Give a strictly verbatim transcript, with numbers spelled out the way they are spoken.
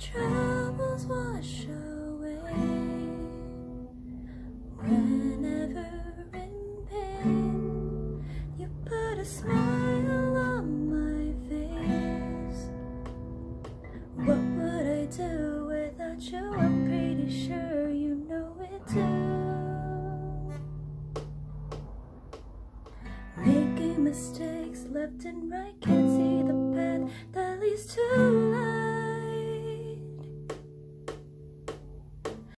troubles wash away. Whenever in pain, you put a smile on my face. What would I do without you? I'm pretty sure you know it too. Making mistakes left and right, can't see the path that leads to life.